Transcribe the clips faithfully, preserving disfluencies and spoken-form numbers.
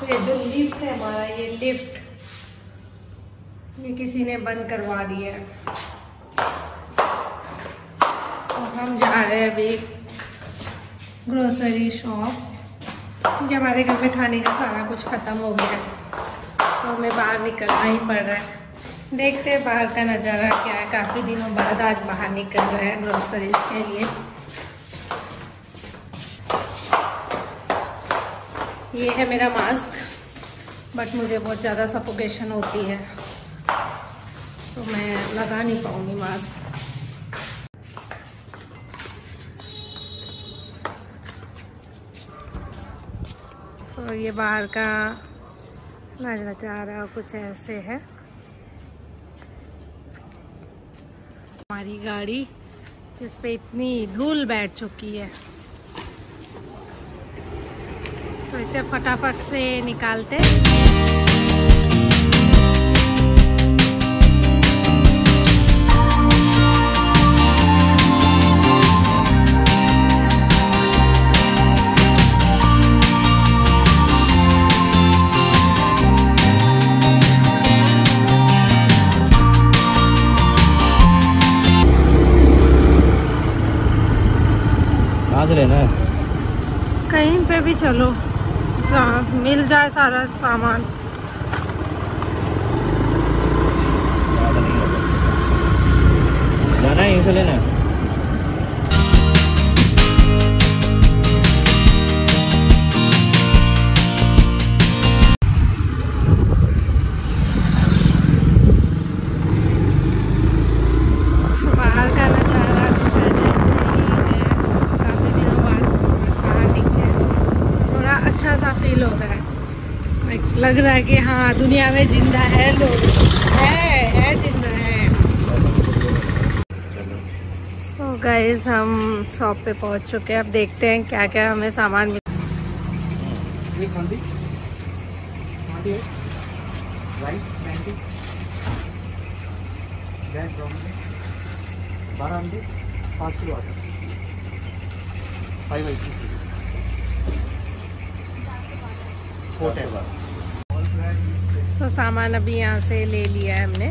तो ये जो लिफ्ट है हमारा, ये लिफ्ट ये किसी ने बंद करवा दिया है। तो हम जा रहे हैं अभी ग्रोसरी शॉप, क्योंकि हमारे घर में खाने का सारा कुछ ख़त्म हो गया है, तो हमें बाहर निकलना ही पड़ रहा है। देखते हैं बाहर का नज़ारा क्या है। काफ़ी दिनों बाद आज बाहर निकल रहे हैं ग्रोसरीज के लिए। ये है मेरा मास्क, बट मुझे बहुत ज़्यादा सफोकेशन होती है, तो मैं लगा नहीं पाऊँगी मास्क। तो ये बाहर का नज़ारा कुछ ऐसे है। हमारी गाड़ी जिस पे इतनी धूल बैठ चुकी है, तो इसे फटाफट से निकालते हैं। लेना है कहीं पे भी चलो, जहाँ मिल जाए सारा सामान। जाना है, यहीं से लेना है। बाहर का नज़ारा कुछ ऐसे अच्छा सा फील हो रहा है। लग रहा है कि हाँ दुनिया में जिंदा है, लोग है है जिंदा है। सो so गाइस, हम शॉप पे पहुंच चुके हैं। अब देखते हैं क्या क्या हमें सामान मिल। बारह अंडे पाँच किलो आटा फाइव आइटम्स सो सामान अभी यहाँ से ले लिया है हमने,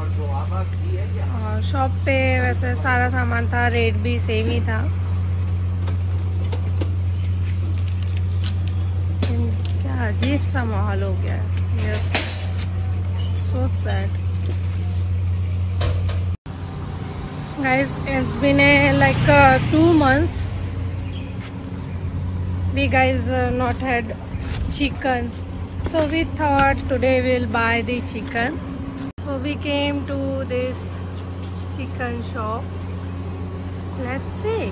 और शॉप पे वैसे सारा सामान था, रेट भी सेम ही था। क्या अजीब सा माहौल हो गया है, yes so sad guys. It's been like two months we guys uh, not had chicken, so we thought today we'll buy the chicken. So we came to this chicken shop. Let's see.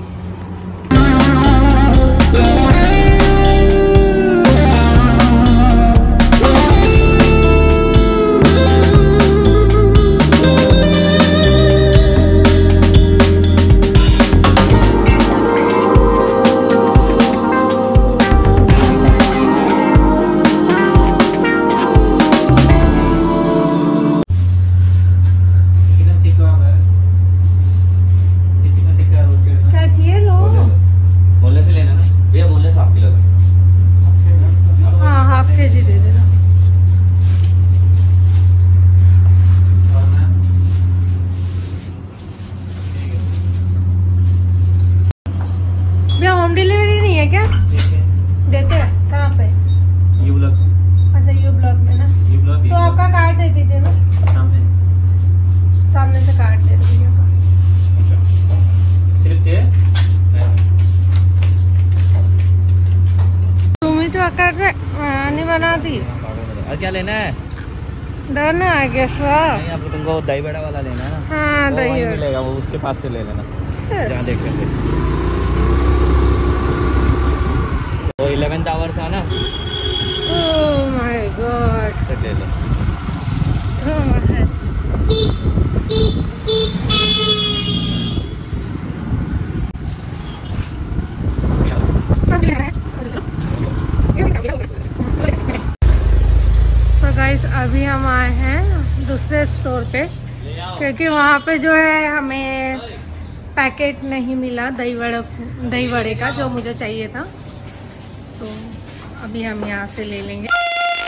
Home delivery नहीं है क्या? देते हैं कहाँ पे? U block. अच्छा U block में ना, यू ब्लॉक। तो आपका कार्ड दे दीजिए ना, सामने सामने से कार्ड दे दीजिए। सिर्फ चाहिए तुम्हें तो आकर नहीं बना दी। और क्या लेना है? दोनों आ गया सर। नहीं, आपको तुमको दही बड़ा वाला लेना है ना? हाँ वो दही वहीं मिलेगा, वो उसके पास से ले लेना, जहाँ देख लेंगे। वो इलेवेंथ आवर था ना। ओह माय गॉड, से ले लो। तो गाइस अभी हम आए हैं दूसरे स्टोर पे, क्योंकि वहाँ पे जो है हमें पैकेट नहीं मिला दही वड़े दही वड़े का जो मुझे चाहिए था। सो अभी हम यहाँ से ले लेंगे।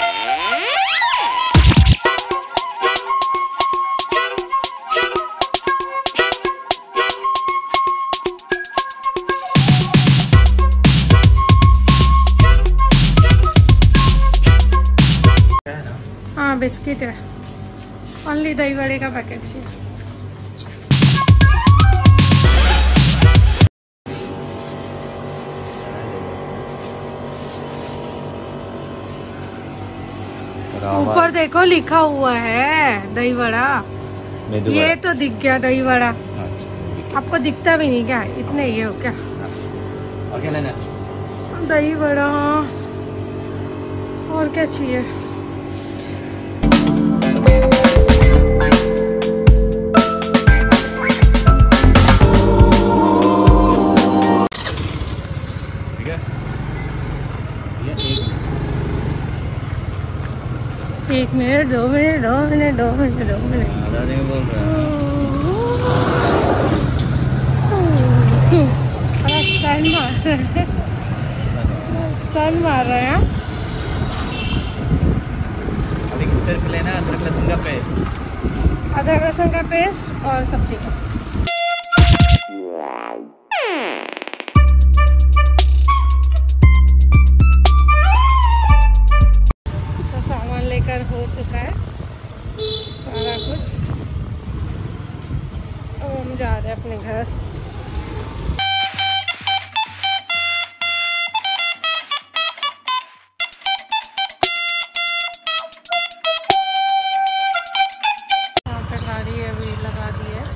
हाँ बिस्किट है, ओनली दही बड़े का पैकेट चाहिए। ऊपर देखो लिखा हुआ है दही बड़ा, ये तो दिख गया दही बड़ा। अच्छा। आपको दिखता भी नहीं क्या? इतने ही हो क्या? और क्या लेना? दही बड़ा और क्या चाहिए? ठीक है, एक मिनट, दो मिनट, दो मिनट, दो मिनट, दो मिनट। आधा नहीं बोल रहा। स्टन मार रहे हैं, स्टन मार रहे हैं। अभी सिर्फ लेना अदरक लहसुन का पेस्ट, अदरक लहसुन का पेस्ट और सब्जी का। तो सामान लेकर हो चुका है सारा कुछ, अब हम जा रहे हैं अपने घर। गाड़ी अभी लगा दी है।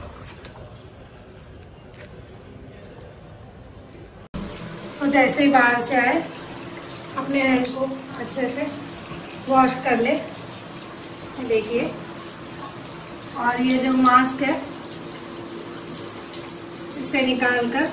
तो जैसे ही बाहर से आए अपने हैंड को अच्छे से वॉश कर ले, देखिए। और ये जो मास्क है इसे निकाल कर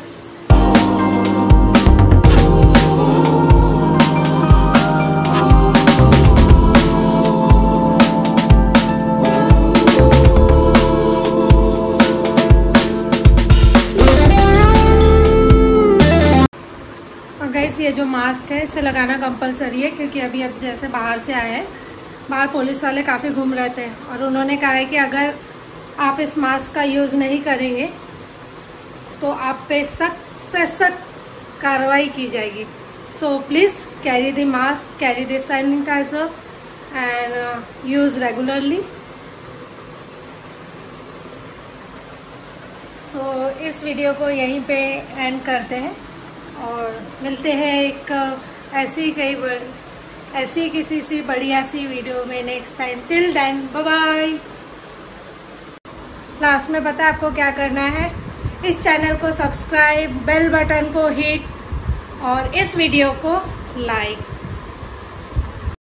गाइस, ये जो मास्क है इसे लगाना कंपलसरी है, क्योंकि अभी अब जैसे बाहर से आए हैं, बाहर पुलिस वाले काफ़ी घूम रहे थे और उन्होंने कहा है कि अगर आप इस मास्क का यूज़ नहीं करेंगे तो आप पे सख्त से सख्त कार्रवाई की जाएगी। So please carry the mask, carry the sanitiser and use regularly. So इस वीडियो को यहीं पे एंड करते हैं और मिलते हैं एक ऐसी कई बड़ी ऐसी किसी सी बढ़िया सी वीडियो में next time. Till then bye bye. Last में पता है आपको क्या करना है? इस चैनल को सब्सक्राइब, बेल बटन को हिट और इस वीडियो को लाइक।